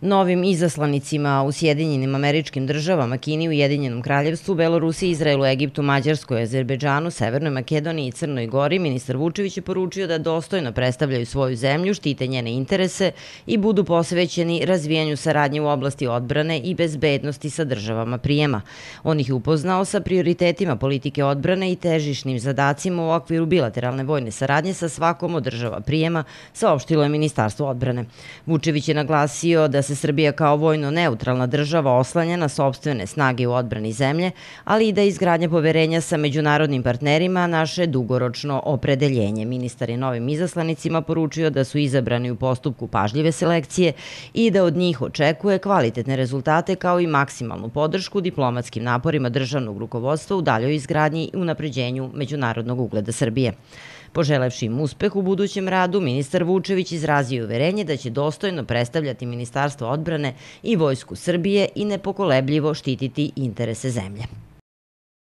Novim izaslanicima u Sjedinjenim Američkim Državama, Kini, Ujedinjenom Kraljevstvu, Belorusiji, Izraelu, Egiptu, Mađarskoj, Azerbejdžanu, Severnoj Makedoniji i Crnoj Gori, ministar Vučević je poručio da dostojno predstavljaju svoju zemlju, štite njene interese i budu posvećeni razvijanju saradnje u oblasti odbrane i bezbednosti sa državama prijema. On ih je upoznao sa prioritetima politike odbrane i težišnim zadacima u okviru bilateralne vojne saradnje sa svakom od država prijema, saopštilo je Ministarstvo odbrane. Vučević je naglasio da se Srbija kao vojno neutralna država oslanja na sopstvene snage u odbrani zemlje, ali i da je izgradnja poverenja sa međunarodnim partnerima naše dugoročno opredeljenje. Ministar je novim izaslanicima poručio da su izabrani u postupku pažljive selekcije i da od njih očekuje kvalitetne rezultate kao i maksimalnu podršku diplomatskim naporima državnog rukovodstva u daljoj izgradnji i unapređenju međunarodnog ugleda Srbije. Poželevši im uspeh u budućem radu, ministar Vučević izrazio uverenje da će dostojno predstavljati Ministarstvo odbrane i Vojsku Srbije i nepokolebljivo štititi interese zemlje.